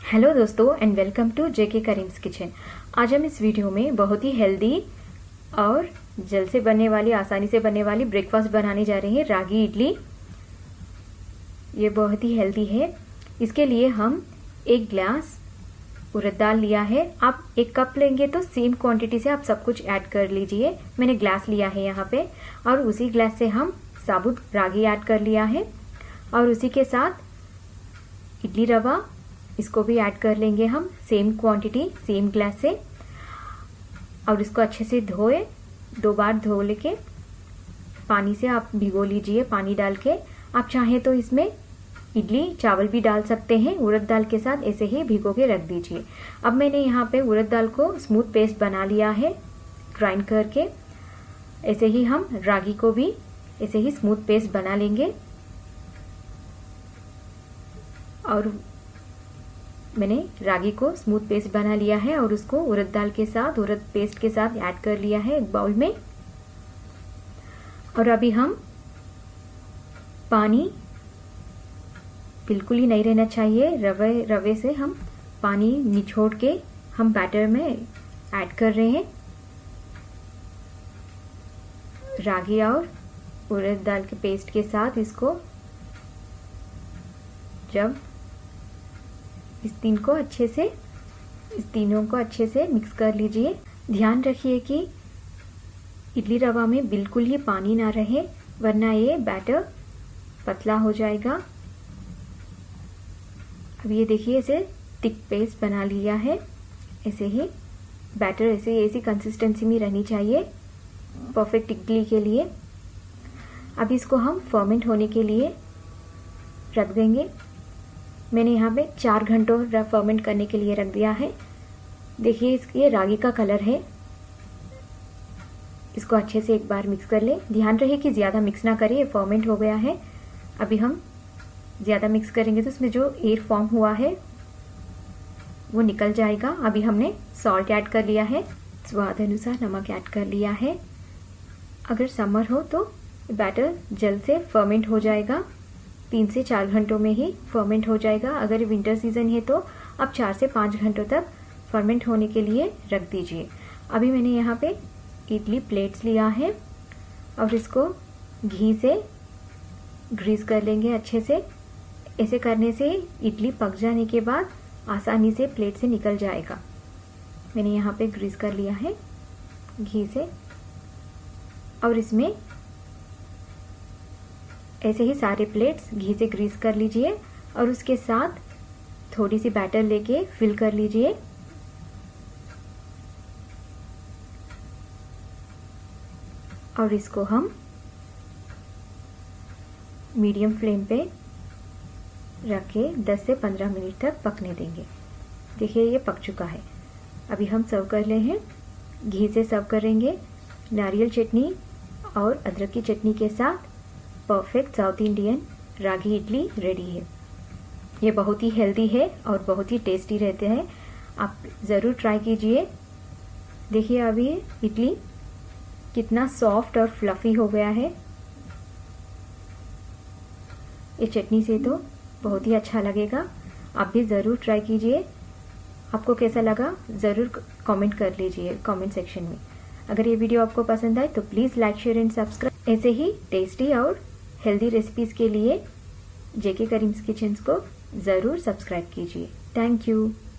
Hello दोस्तों and welcome to JK Karim's kitchen. आज हम इस वीडियो में बहुत ही हेल्दी और जल्द से बनने वाली आसानी से बनने वाली ब्रेकफास्ट बनाने जा रहे हैं, रागी इडली। ये बहुत ही हेल्दी है। इसके लिए हम 1 गिलास उड़द दाल लिया है। आप 1 कप लेंगे तो सेम क्वांटिटी से आप सब कुछ ऐड कर लीजिए। मैंने ग्लास लिया है यहाँ पे, और उसी ग्लास से हम साबुत रागी ऐड कर लिया है, और उसी के साथ इडली रवा, इसको भी ऐड कर लेंगे हम सेम क्वांटिटी सेम ग्लास से। और इसको अच्छे से धोए, 2 बार धो लेके पानी से आप भिगो लीजिए पानी डाल के। आप चाहें तो इसमें इडली चावल भी डाल सकते हैं, उड़द दाल के साथ ऐसे ही भिगो के रख दीजिए। अब मैंने यहाँ पे उड़द दाल को स्मूथ पेस्ट बना लिया है ग्राइंड करके। ऐसे ही हम रागी को भी ऐसे ही स्मूथ पेस्ट बना लेंगे। और मैंने रागी को स्मूथ पेस्ट बना लिया है और उसको उड़द दाल के साथ, उड़द पेस्ट के साथ ऐड कर लिया है एक बाउल में। और अभी हम पानी बिल्कुल ही नहीं रहना चाहिए, रवे से हम पानी निचोड़ के हम बैटर में ऐड कर रहे हैं। रागी और उड़द दाल के पेस्ट के साथ इसको जब इस तीनों को अच्छे से मिक्स कर लीजिए। ध्यान रखिए कि इडली रवा में बिल्कुल ही पानी ना रहे, वरना ये बैटर पतला हो जाएगा। अब ये देखिए, इसे थिक पेस्ट बना लिया है। ऐसे ही बैटर ऐसी कंसिस्टेंसी में रहनी चाहिए परफेक्ट इडली के लिए। अब इसको हम फर्मेंट होने के लिए रख देंगे। मैंने यहाँ पे 4 घंटों फर्मेंट करने के लिए रख दिया है। देखिए, ये रागी का कलर है। इसको अच्छे से एक बार मिक्स कर ले। ध्यान रहे कि ज़्यादा मिक्स ना करें, ये फर्मेंट हो गया है। अभी हम ज़्यादा मिक्स करेंगे तो इसमें जो एयर फॉर्म हुआ है वो निकल जाएगा। अभी हमने सॉल्ट ऐड कर लिया है, स्वाद अनुसार नमक ऐड कर लिया है। अगर समर हो तो बैटर जल्द से फर्मेंट हो जाएगा, 3 से 4 घंटों में ही फर्मेंट हो जाएगा। अगर विंटर सीजन है तो आप 4 से 5 घंटों तक फर्मेंट होने के लिए रख दीजिए। अभी मैंने यहाँ पे इडली प्लेट्स लिया है और इसको घी से ग्रीस कर लेंगे अच्छे से। ऐसे करने से इडली पक जाने के बाद आसानी से प्लेट से निकल जाएगा। मैंने यहाँ पे ग्रीस कर लिया है घी से, और इसमें ऐसे ही सारे प्लेट्स घी से ग्रीस कर लीजिए और उसके साथ थोड़ी सी बैटर लेके फिल कर लीजिए। और इसको हम मीडियम फ्लेम पे रख के 10 से 15 मिनट तक पकने देंगे। देखिए, ये पक चुका है। अभी हम सर्व कर ले हैं, घी से सर्व करेंगे। नारियल चटनी और अदरक की चटनी के साथ perfect South Indian ragi idli ready है। ये बहुत ही हेल्दी है और बहुत ही टेस्टी रहते हैं। आप ज़रूर ट्राई कीजिए। देखिए, अभी इडली कितना सॉफ्ट और फ्लफी हो गया है। ये चटनी से तो बहुत ही अच्छा लगेगा। आप भी ज़रूर ट्राई कीजिए। आपको कैसा लगा ज़रूर कमेंट कर लीजिए कमेंट सेक्शन में। अगर ये वीडियो आपको पसंद आए तो please like, share and subscribe. ऐसे ही टेस्टी और हेल्दी रेसिपीज़ के लिए जेके करीम्स किचन्स को ज़रूर सब्सक्राइब कीजिए। Thank you.